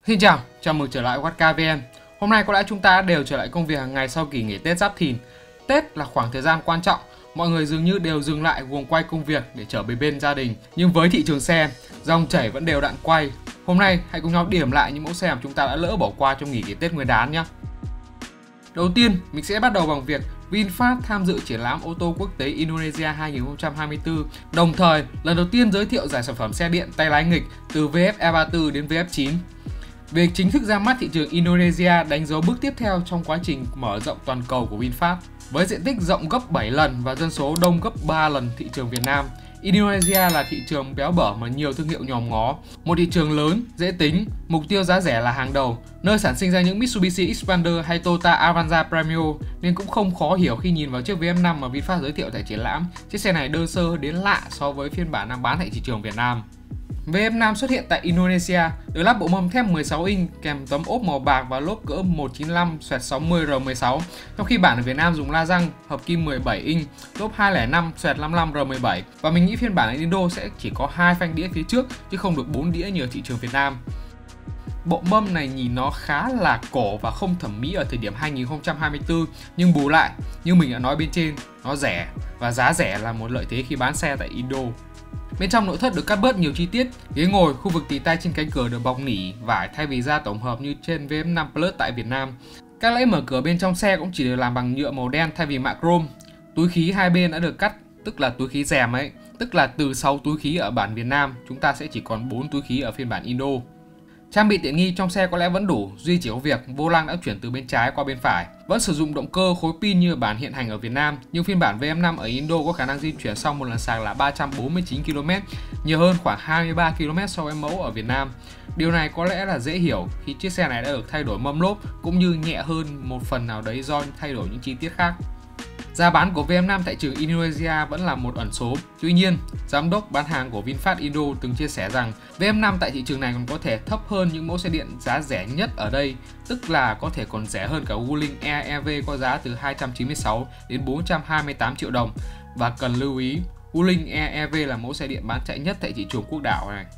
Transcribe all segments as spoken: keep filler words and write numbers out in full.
Xin chào, chào mừng trở lại Quát ca vê en. Hôm nay có lẽ chúng ta đều trở lại công việc hàng ngày sau kỳ nghỉ Tết Giáp Thìn. Tết là khoảng thời gian quan trọng, mọi người dường như đều dừng lại guồng quay công việc để trở về bên gia đình. Nhưng với thị trường xe, dòng chảy vẫn đều đặn quay. Hôm nay hãy cùng nhau điểm lại những mẫu xe mà chúng ta đã lỡ bỏ qua trong nghỉ Tết Nguyên đán nhé. Đầu tiên, mình sẽ bắt đầu bằng việc VinFast tham dự triển lãm ô tô quốc tế Indonesia hai không hai tư, đồng thời lần đầu tiên giới thiệu giải sản phẩm xe điện tay lái nghịch từ vê ép e ba mươi tư đến vê ép chín. Việc chính thức ra mắt thị trường Indonesia đánh dấu bước tiếp theo trong quá trình mở rộng toàn cầu của VinFast. Với diện tích rộng gấp bảy lần và dân số đông gấp ba lần thị trường Việt Nam, Indonesia là thị trường béo bở mà nhiều thương hiệu nhòm ngó. Một thị trường lớn, dễ tính, mục tiêu giá rẻ là hàng đầu, nơi sản sinh ra những Mitsubishi Xpander hay Toyota Avanza Premio, nên cũng không khó hiểu khi nhìn vào chiếc vê ép năm mà VinFast giới thiệu tại triển lãm. Chiếc xe này đơn sơ đến lạ so với phiên bản đang bán tại thị trường Việt Nam. vê ép năm xuất hiện tại Indonesia, được lắp bộ mâm thép mười sáu inch kèm tấm ốp màu bạc và lốp cỡ một chín lăm sáu mươi R mười sáu, trong khi bản ở Việt Nam dùng la răng hợp kim mười bảy inch, lốp hai không năm năm mươi lăm R mười bảy, và mình nghĩ phiên bản ở Indo sẽ chỉ có hai phanh đĩa phía trước chứ không được bốn đĩa như ở thị trường Việt Nam. Bộ mâm này nhìn nó khá là cổ và không thẩm mỹ ở thời điểm hai không hai tư, nhưng bù lại, như mình đã nói bên trên, nó rẻ và giá rẻ là một lợi thế khi bán xe tại Indo. Bên trong nội thất được cắt bớt nhiều chi tiết, ghế ngồi, khu vực tì tay trên cánh cửa được bọc nỉ vải thay vì da tổng hợp như trên vê ép năm Plus tại Việt Nam. Các lẫy mở cửa bên trong xe cũng chỉ được làm bằng nhựa màu đen thay vì mạ chrome. Túi khí hai bên đã được cắt, tức là túi khí rèm ấy, tức là từ sáu túi khí ở bản Việt Nam, chúng ta sẽ chỉ còn bốn túi khí ở phiên bản Indo. Trang bị tiện nghi trong xe có lẽ vẫn đủ, duy chỉ có việc vô lăng đã chuyển từ bên trái qua bên phải. Vẫn sử dụng động cơ khối pin như bản hiện hành ở Việt Nam, nhưng phiên bản vê ép năm ở Indo có khả năng di chuyển sau một lần sạc là ba trăm bốn mươi chín ki lô mét, nhiều hơn khoảng hai mươi ba ki lô mét so với mẫu ở Việt Nam. Điều này có lẽ là dễ hiểu khi chiếc xe này đã được thay đổi mâm lốp cũng như nhẹ hơn một phần nào đấy do thay đổi những chi tiết khác. Giá bán của vê ép năm tại trường Indonesia vẫn là một ẩn số. Tuy nhiên, giám đốc bán hàng của VinFast Indo từng chia sẻ rằng vê ép năm tại thị trường này còn có thể thấp hơn những mẫu xe điện giá rẻ nhất ở đây, tức là có thể còn rẻ hơn cả Wuling Air e vê có giá từ hai trăm chín mươi sáu đến bốn trăm hai mươi tám triệu đồng. Và cần lưu ý, Wuling Air e vê là mẫu xe điện bán chạy nhất tại thị trường quốc đảo này.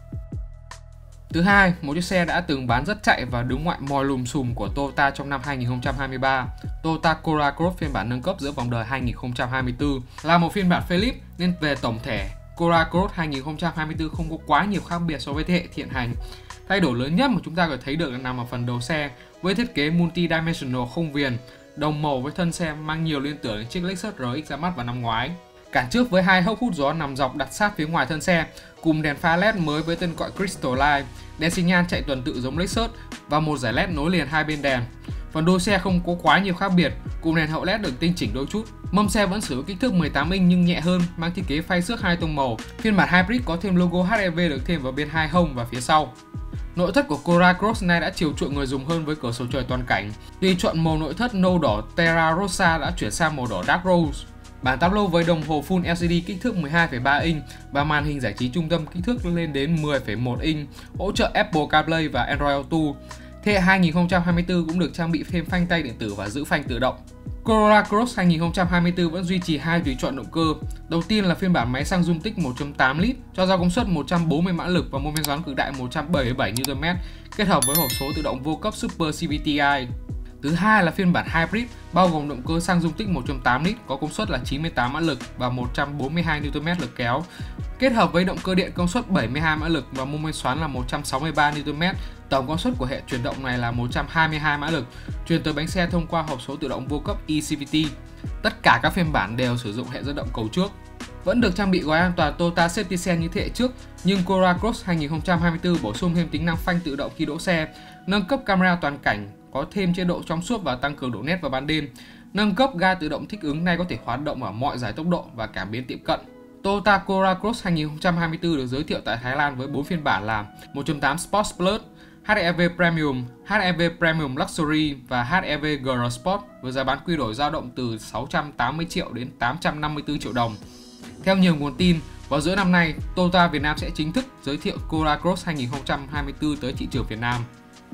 Thứ hai, một chiếc xe đã từng bán rất chạy và đứng ngoại mòi lùm xùm của Toyota trong năm hai không hai ba. Toyota Corolla Cross phiên bản nâng cấp giữa vòng đời hai không hai tư là một phiên bản facelift, nên về tổng thể, Corolla Cross hai không hai tư không có quá nhiều khác biệt so với thế hệ hiện hành. Thay đổi lớn nhất mà chúng ta có thể thấy được là nằm ở phần đầu xe với thiết kế multi-dimensional không viền, đồng màu với thân xe mang nhiều liên tưởng đến chiếc Lexus rờ ích ra mắt vào năm ngoái. Cản trước với hai hốc hút gió nằm dọc đặt sát phía ngoài thân xe, cùng đèn pha led mới với tên gọi Crystal Light, đèn xi nhan chạy tuần tự giống Lexus và một dải led nối liền hai bên đèn. Phần đuôi xe không có quá nhiều khác biệt, cùng đèn hậu led được tinh chỉnh đôi chút. Mâm xe vẫn sử dụng kích thước mười tám inch nhưng nhẹ hơn, mang thiết kế phay xước hai tông màu. Phiên bản Hybrid có thêm logo hát e vê được thêm vào bên hai hông và phía sau. Nội thất của Corolla Cross này đã chiều chuộng người dùng hơn với cửa sổ trời toàn cảnh. Tuy chọn màu nội thất nâu đỏ Terra Rossa đã chuyển sang màu đỏ Dark Rose. Bản tablo với đồng hồ Full lờ xê đê kích thước mười hai phẩy ba inch và màn hình giải trí trung tâm kích thước lên đến mười phẩy một inch, hỗ trợ Apple CarPlay và Android Auto. Thế hệ hai không hai tư cũng được trang bị thêm phanh tay điện tử và giữ phanh tự động. Corolla Cross hai không hai tư vẫn duy trì hai tùy chọn động cơ. Đầu tiên là phiên bản máy xăng dung tích một phẩy tám lít, cho ra công suất một trăm bốn mươi mã lực và mô men xoắn cực đại một trăm bảy mươi bảy Newton mét, kết hợp với hộp số tự động vô cấp Super xê vê tê i. Thứ hai là phiên bản Hybrid, bao gồm động cơ xăng dung tích một phẩy tám lít có công suất là chín mươi tám mã lực và một trăm bốn mươi hai Newton mét lực kéo, kết hợp với động cơ điện công suất bảy mươi hai mã lực và mô men xoắn là một trăm sáu mươi ba Newton mét. Tổng công suất của hệ chuyển động này là một trăm hai mươi hai mã lực, truyền tới bánh xe thông qua hộp số tự động vô cấp e xê vê tê. Tất cả các phiên bản đều sử dụng hệ dẫn động cầu trước. Vẫn được trang bị gói an toàn Toyota Safety Sense như thế hệ trước, nhưng Corolla Cross hai không hai tư bổ sung thêm tính năng phanh tự động khi đỗ xe, nâng cấp camera toàn cảnh, có thêm chế độ trong suốt và tăng cường độ nét vào ban đêm, nâng cấp ga tự động thích ứng này có thể hoạt động ở mọi giải tốc độ và cảm biến tiệm cận. Toyota Corolla Cross hai không hai tư được giới thiệu tại Thái Lan với bốn phiên bản là một chấm tám Sport Plus, hát e vê Premium, hát e vê Premium Luxury và hát e vê giê rờ Sport với giá bán quy đổi dao động từ sáu trăm tám mươi triệu đến tám trăm năm mươi tư triệu đồng. Theo nhiều nguồn tin, vào giữa năm nay, Toyota Việt Nam sẽ chính thức giới thiệu Corolla Cross hai không hai tư tới thị trường Việt Nam.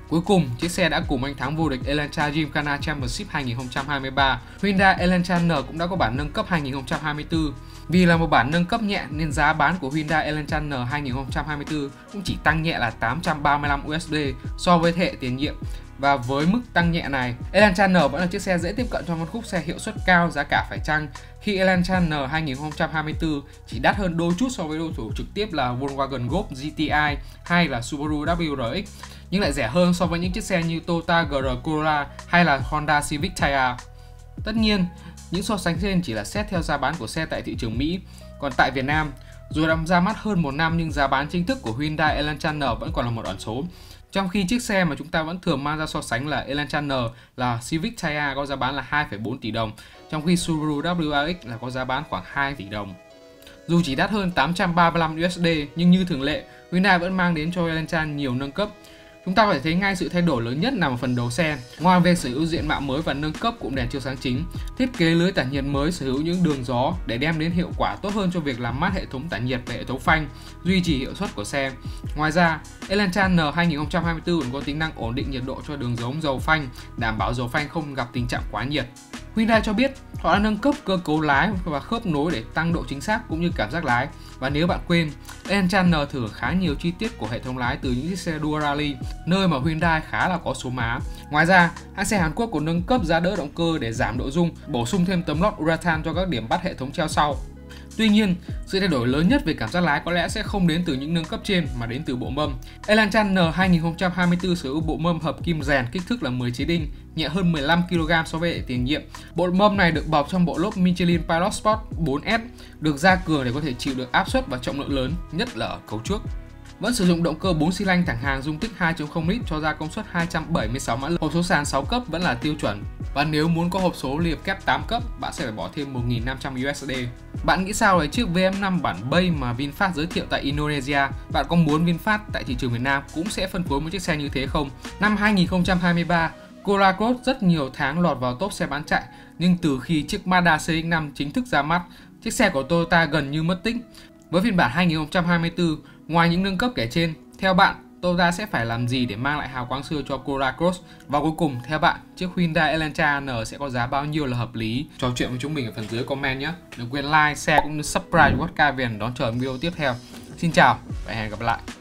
Cuối cùng, chiếc xe đã cùng anh thắng vô địch Elantra Gymkhana Championship hai nghìn không trăm hai mươi ba. Hyundai Elantra N cũng đã có bản nâng cấp hai nghìn không trăm hai mươi tư. Vì là một bản nâng cấp nhẹ nên giá bán của Hyundai Elantra N hai nghìn không trăm hai mươi tư cũng chỉ tăng nhẹ là tám trăm ba mươi lăm u ét đê so với thế hệ tiền nhiệm. Và với mức tăng nhẹ này, Elantra N vẫn là chiếc xe dễ tiếp cận cho phân khúc xe hiệu suất cao, giá cả phải chăng, khi Elantra N hai nghìn không trăm hai mươi tư chỉ đắt hơn đôi chút so với đối thủ trực tiếp là Volkswagen Golf giê tê i hay là Subaru vê kép rờ ích, nhưng lại rẻ hơn so với những chiếc xe như Toyota giê rờ Corolla hay là Honda Civic Type. Tất nhiên, những so sánh trên chỉ là xét theo giá bán của xe tại thị trường Mỹ, còn tại Việt Nam, dù đã ra mắt hơn một năm nhưng giá bán chính thức của Hyundai Elantra N vẫn còn là một ẩn số. Trong khi chiếc xe mà chúng ta vẫn thường mang ra so sánh là Elantra N là Civic Type có giá bán là hai phẩy bốn tỷ đồng, trong khi Subaru vê kép rờ là có giá bán khoảng hai tỷ đồng. Dù chỉ đắt hơn tám trăm ba mươi lăm u ét đê nhưng như thường lệ, Hyundai vẫn mang đến cho Elantra nhiều nâng cấp. Chúng ta có thể thấy ngay sự thay đổi lớn nhất nằm ở phần đầu xe. Ngoài việc sở hữu diện mạo mới và nâng cấp cụm đèn chiếu sáng chính, thiết kế lưới tản nhiệt mới sở hữu những đường gió để đem đến hiệu quả tốt hơn cho việc làm mát hệ thống tản nhiệt và hệ thống phanh, duy trì hiệu suất của xe. Ngoài ra, Elantra N hai nghìn không trăm hai mươi tư còn có tính năng ổn định nhiệt độ cho đường ống dầu phanh, đảm bảo dầu phanh không gặp tình trạng quá nhiệt. Hyundai cho biết họ đã nâng cấp cơ cấu lái và khớp nối để tăng độ chính xác cũng như cảm giác lái. Và nếu bạn quên, Elantra N thử khá nhiều chi tiết của hệ thống lái từ những chiếc xe đua rally, nơi mà Hyundai khá là có số má. Ngoài ra, hãng xe Hàn Quốc còn nâng cấp giá đỡ động cơ để giảm độ rung, bổ sung thêm tấm lót Uratan cho các điểm bắt hệ thống treo sau. Tuy nhiên, sự thay đổi lớn nhất về cảm giác lái có lẽ sẽ không đến từ những nâng cấp trên mà đến từ bộ mâm. Elantra N hai nghìn không trăm hai mươi tư sở hữu bộ mâm hợp kim rèn kích thước là mười chín inch, nhẹ hơn mười lăm ki lô gam so với hệ tiền nhiệm. Bộ mâm này được bọc trong bộ lốp Michelin Pilot Sport bốn S, được gia cường để có thể chịu được áp suất và trọng lượng lớn, nhất là ở cấu trước. Vẫn sử dụng động cơ bốn xi lanh thẳng hàng dung tích hai phẩy không lít cho ra công suất hai trăm bảy mươi sáu mã lực. Hộp số sàn sáu cấp vẫn là tiêu chuẩn. Và nếu muốn có hộp số liệp kép tám cấp, bạn sẽ phải bỏ thêm một nghìn năm trăm u ét đê. Bạn nghĩ sao về chiếc vê em năm bản Bay mà VinFast giới thiệu tại Indonesia? Bạn có muốn VinFast tại thị trường Việt Nam cũng sẽ phân phối một chiếc xe như thế không? Năm hai nghìn không trăm hai mươi ba, Corolla Cross rất nhiều tháng lọt vào top xe bán chạy, nhưng từ khi chiếc Mazda xê ích năm chính thức ra mắt, chiếc xe của Toyota gần như mất tích. Với phiên bản hai nghìn không trăm hai mươi tư, ngoài những nâng cấp kể trên, theo bạn, Toyota sẽ phải làm gì để mang lại hào quang xưa cho Corolla Cross? Và cuối cùng, theo bạn, chiếc Hyundai Elantra N sẽ có giá bao nhiêu là hợp lý? Trò chuyện với chúng mình ở phần dưới comment nhé. Đừng quên like, share cũng như subscribe cho podcast Việt đón chờ video tiếp theo. Xin chào và hẹn gặp lại.